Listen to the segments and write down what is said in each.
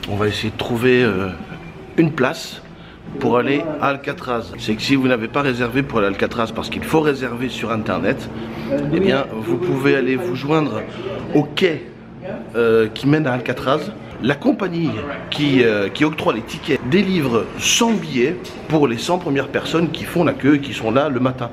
on va essayer de trouver une place pour aller à Alcatraz. C'est que si vous n'avez pas réservé pour aller à Alcatraz, parce qu'il faut réserver sur internet, eh bien vous pouvez aller vous joindre au quai qui mène à Alcatraz. La compagnie qui octroie les tickets délivre 100 billets pour les 100 premières personnes qui font la queue et qui sont là le matin.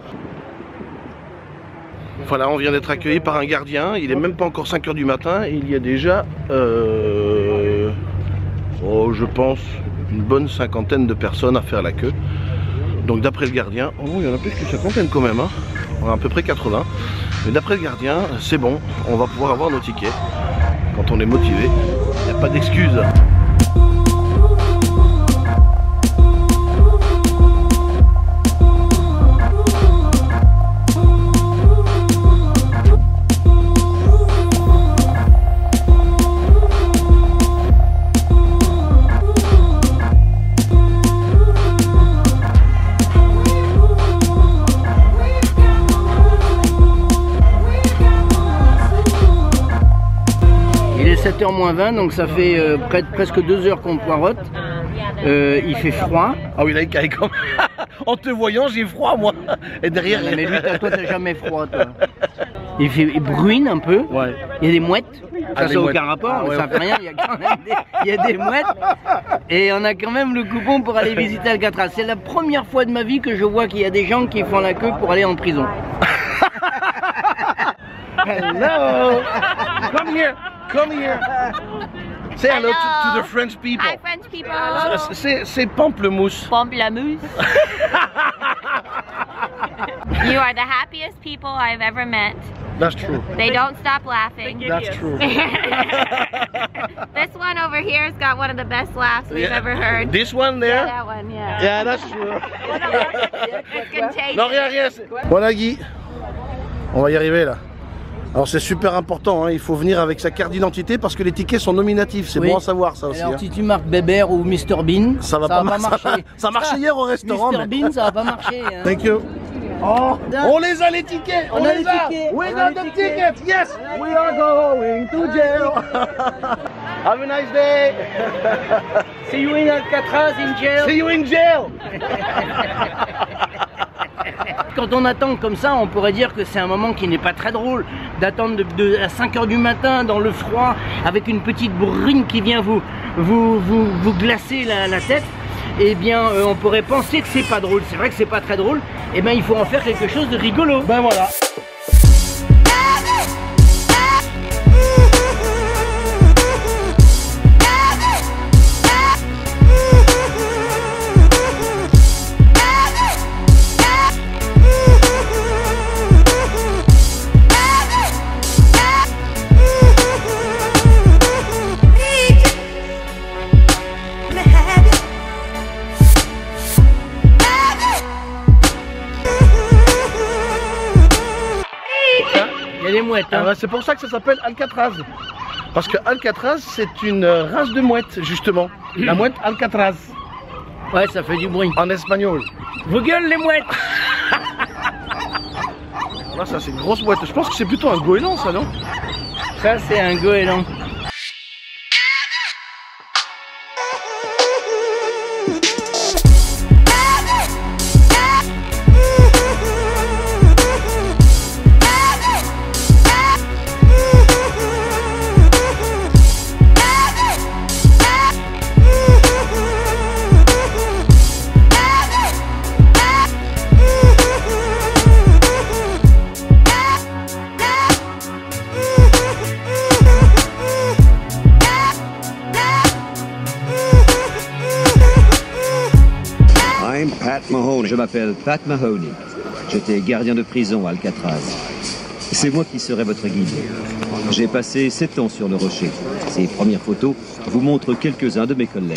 Voilà, on vient d'être accueilli par un gardien, il est même pas encore 5 h du matin et il y a déjà, je pense, une bonne cinquantaine de personnes à faire la queue. Donc d'après le gardien, oh, il y en a plus qu'une cinquantaine quand même, hein. On a à peu près 80. Mais d'après le gardien, c'est bon, on va pouvoir avoir nos tickets. Quand on est motivé, il n'y a pas d'excuse. Il est 7 h moins 20, donc ça fait presque 2 heures qu'on poirote. Il fait froid. Ah oui, là il caille quand même. En te voyant, j'ai froid moi. Et derrière. Mais lui, toi t'as jamais froid, toi. Il bruine un peu. Ouais. Il y a des mouettes. Ça n'a aucun rapport, ah, ouais, ça fait rien. Il y a quand même il y a des mouettes. Et on a quand même le coupon pour aller visiter Alcatraz. C'est la première fois de ma vie que je vois qu'il y a des gens qui font la queue pour aller en prison. Hello. Come here. Come here. Say hello to the French people. Hi, French people. C'est pamplemousse. Pamplemousse. You are the happiest people I've ever met. That's true. They don't stop laughing. That's true. This one over here has got one of the best laughs we've ever heard. This one there? Yeah, that one, yeah. Yeah, that's true. It's contagious. Non, rien, rien. Voilà Guy. On va y arriver là. Alors c'est super important, hein, il faut venir avec sa carte d'identité parce que les tickets sont nominatifs, c'est bon à savoir ça aussi. Alors hein. si tu marques Bébert ou Mr Bean, ça va pas marcher. Ça marchait hier au restaurant. Mr Bean, ça va pas marcher. Hein. Thank you. Oh, on les a les tickets, on les a. We got the tickets, yes. We are going to jail. Have a nice day. See you in Alcatraz in jail. See you in jail. Quand on attend comme ça, on pourrait dire que c'est un moment qui n'est pas très drôle. D'attendre à 5 h du matin dans le froid avec une petite bruine qui vient vous glacer la tête. Eh bien, on pourrait penser que c'est pas drôle. C'est vrai que c'est pas très drôle. Eh bien, il faut en faire quelque chose de rigolo. Ben voilà. Il y a des mouettes. Hein. Ah bah, c'est pour ça que ça s'appelle Alcatraz. Parce que Alcatraz, c'est une race de mouette, justement. La mouette Alcatraz. Ouais, ça fait du bruit. En espagnol. Vos gueules, les mouettes. Là, ça, c'est une grosse mouette. Je pense que c'est plutôt un goéland, ça, non? Ça, c'est un goéland. Je m'appelle Pat Mahoney. J'étais gardien de prison à Alcatraz. C'est moi qui serai votre guide. J'ai passé 7 ans sur le rocher. Ces premières photos vous montrent quelques-uns de mes collègues.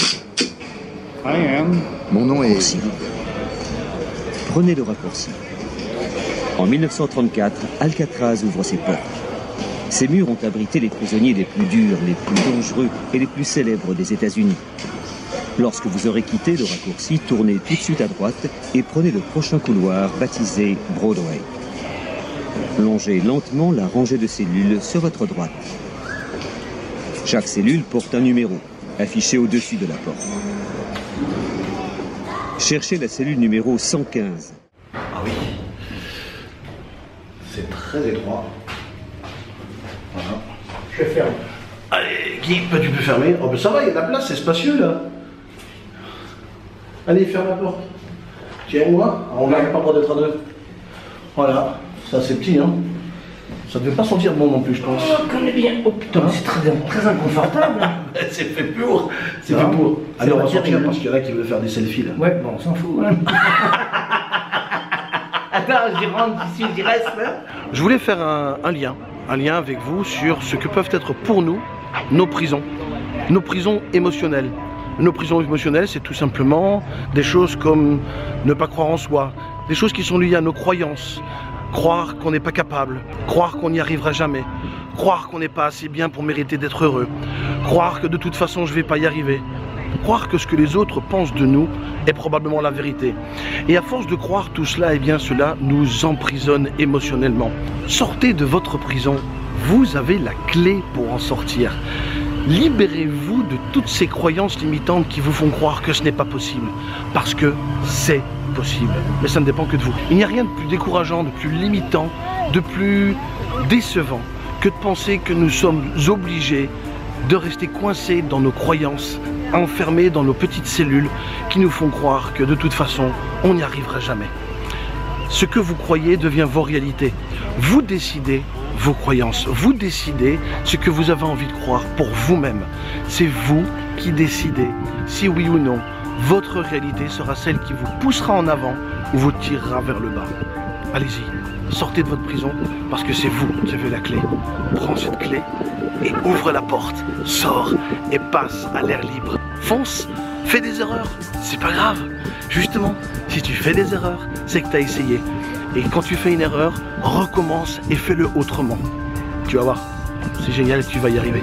Mon nom est Raccourci. Prenez le raccourci. En 1934, Alcatraz ouvre ses portes. Ces murs ont abrité les prisonniers les plus durs, les plus dangereux et les plus célèbres des États-Unis. Lorsque vous aurez quitté le raccourci, tournez tout de suite à droite et prenez le prochain couloir baptisé Broadway. Longez lentement la rangée de cellules sur votre droite. Chaque cellule porte un numéro. affiché au-dessus de la porte. Cherchez la cellule numéro 115. Ah oui. C'est très étroit. Voilà. Je ferme. Allez, Guy, bah, tu peux fermer. Oh, ben ça va, il y a de la place, c'est spacieux là. Allez, ferme la porte. Tiens, moi, on n'arrive pas d'être à deux. Voilà, ça c'est petit, hein. Ça devait pas sentir bon non plus, je pense. Oh, connais bien. Oh putain, c'est très inconfortable. C'est fait pour. C'est fait pour. Allez, on va sortir parce qu'il y en a qui veulent faire des selfies là. Ouais, bon, on s'en fout. Hein. Attends, j'y rentre, j'y reste là. Je voulais faire un lien avec vous sur ce que peuvent être pour nous nos prisons émotionnelles. Nos prisons émotionnelles, c'est tout simplement des choses comme ne pas croire en soi, des choses qui sont liées à nos croyances, croire qu'on n'est pas capable, croire qu'on n'y arrivera jamais, croire qu'on n'est pas assez bien pour mériter d'être heureux, croire que de toute façon je ne vais pas y arriver, croire que ce que les autres pensent de nous est probablement la vérité. Et à force de croire tout cela, eh bien cela nous emprisonne émotionnellement. Sortez de votre prison, vous avez la clé pour en sortir. Libérez-vous de toutes ces croyances limitantes qui vous font croire que ce n'est pas possible. Parce que c'est possible. Mais ça ne dépend que de vous. Il n'y a rien de plus décourageant, de plus limitant, de plus décevant que de penser que nous sommes obligés de rester coincés dans nos croyances, enfermés dans nos petites cellules qui nous font croire que de toute façon, on n'y arrivera jamais. Ce que vous croyez devient vos réalités. Vous décidez vos croyances, vous décidez ce que vous avez envie de croire pour vous-même. C'est vous qui décidez si oui ou non votre réalité sera celle qui vous poussera en avant ou vous tirera vers le bas. Allez-y, sortez de votre prison parce que c'est vous qui avez la clé. Prends cette clé et ouvre la porte, sors et passe à l'air libre. Fonce, fais des erreurs, c'est pas grave. Justement, si tu fais des erreurs, c'est que tu as essayé. Et quand tu fais une erreur, recommence et fais-le autrement. Tu vas voir, c'est génial et tu vas y arriver.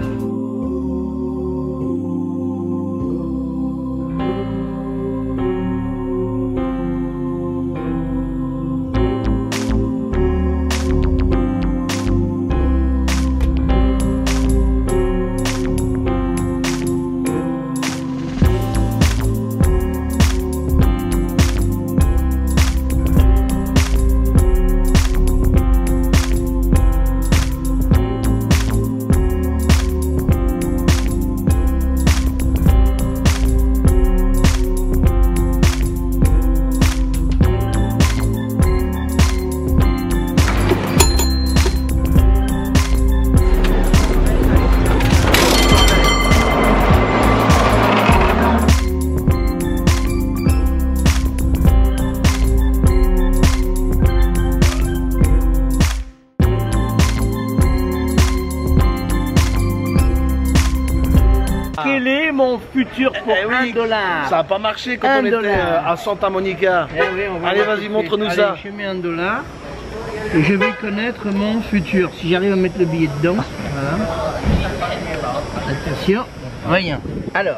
Quel est mon futur pour $1? Ça n'a pas marché quand on était à Santa Monica. Allez, vas-y, montre-nous ça. Je mets $1 et je vais connaître mon futur. Si j'arrive à mettre le billet dedans, voilà. Attention, voyons. Alors.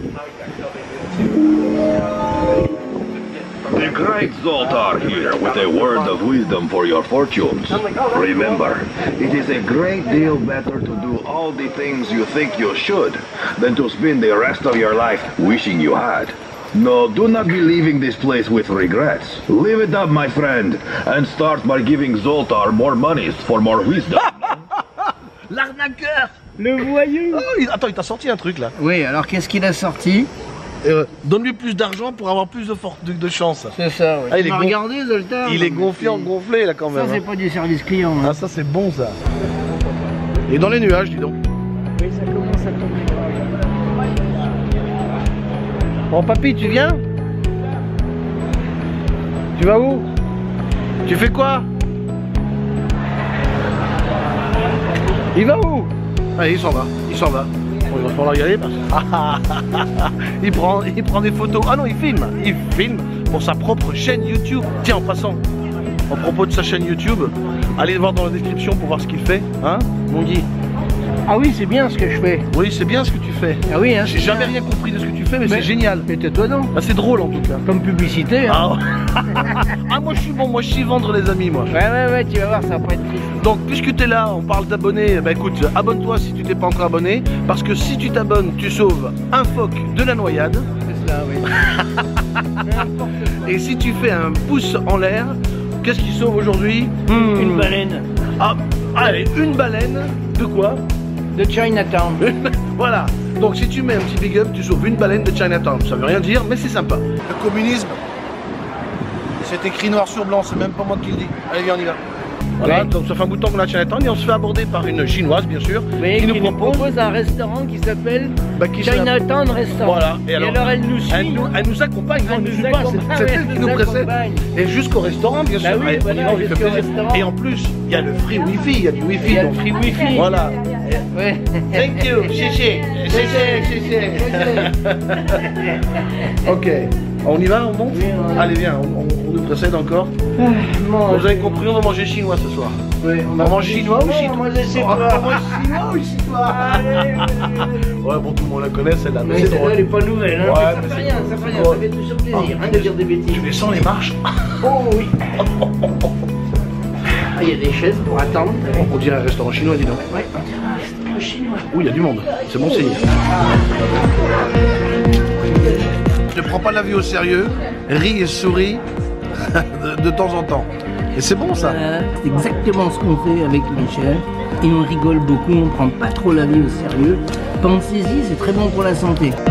The great Zoltar here with a word of wisdom for your fortunes. Remember, it is a great deal better to do all the things you think you should than to spend the rest of your life wishing you had. No, do not be leaving this place with regrets. Live it up, my friend, and start by giving Zoltar more monies for more wisdom. L'arnaqueur, le voyou. Oh, attends, il t'a sorti un truc là. Oui, alors qu'est-ce qu'il a sorti? Donne-lui plus d'argent pour avoir plus de chance. C'est ça, oui. Ah, il est regardez, Zoltar. Il est gonflé là quand même. Ça, c'est pas du service client. Hein. Ah, ça c'est bon ça. Et dans les nuages, dis donc. Oui, ça commence à tomber. Bon, papy, tu viens? Tu vas où? Tu fais quoi? Il va où? Ah, il s'en va, il s'en va. Bon, il va falloir y aller parce que il prend des photos. Ah non, il filme pour sa propre chaîne YouTube. Tiens, en passant, à propos de sa chaîne YouTube, allez le voir dans la description pour voir ce qu'il fait, hein, mon Guy. Ah oui, c'est bien ce que je fais. Oui, c'est bien ce que tu fais. Ah oui, hein. J'ai jamais rien compris de ce que tu fais, mais c'est génial. Mais tais-toi donc. Ah, c'est drôle en tout cas. Comme publicité. Hein. Ah, moi je suis bon, moi je suis vendre les amis, moi. Ouais, tu vas voir, ça va pas être triste. Donc puisque tu es là, on parle d'abonnés, bah écoute, abonne-toi si tu t'es pas encore abonné, parce que si tu t'abonnes, tu sauves un phoque de la noyade. C'est ça, oui. Et si tu fais un pouce en l'air, qu'est-ce qui sauve aujourd'hui? Une baleine. Ah, allez, une baleine de quoi? De Chinatown. Voilà. Donc si tu mets un petit big up, tu sauves une baleine de Chinatown. Ça veut rien dire, mais c'est sympa. Le communisme, c'est écrit noir sur blanc, c'est même pas moi qui le dis. Allez, viens, on y va. Voilà, donc ça fait un bout de temps qu'on a Chinatown et on se fait aborder par une chinoise, bien sûr, Mais qui nous propose un restaurant qui s'appelle Chinatown Restaurant. Voilà. Et alors elle nous suit. Elle nous accompagne, Elle on ne nous suit pas, accompagne, c'est elle qui nous précède. Et jusqu'au restaurant, bien sûr. Bah oui, Allez, voilà, on y va, jusqu'au il fait plaisir. restaurant. Et en plus, il y a le free wifi, il y a du wifi. Il y a donc- le free wifi. Voilà. Ouais. Thank you, chichi. Ok, on y va, on monte? Oui, on y va. Allez, viens, on nous précède encore. Bon, Vous avez compris, on va manger chinois ce soir. ouais, On mange chinois ou chinois? Moi je sais On pas. mange chinois ou chinois? Ouais, bon, tout le monde la connaît celle-là, mais Mais c'est celle-là, drôle. elle est pas nouvelle, hein. Ouais, Ça mais fait c'est rien, ça fait rien, drôle. ça fait toujours plaisir, hein, de dire des bêtises. Tu descends les marches? Oh oui. Ah, il y a des chaises pour attendre. On dirait un restaurant chinois, dis donc. Ouais, on dirait un restaurant chinois. Oui, il y a du monde, c'est bon signe. Ne prends pas la vie au sérieux, ris et souris de temps en temps. Et c'est bon ça. C'est exactement ce qu'on fait avec Michel. Et on rigole beaucoup, on prend pas trop la vie au sérieux. Pensez-y, c'est très bon pour la santé.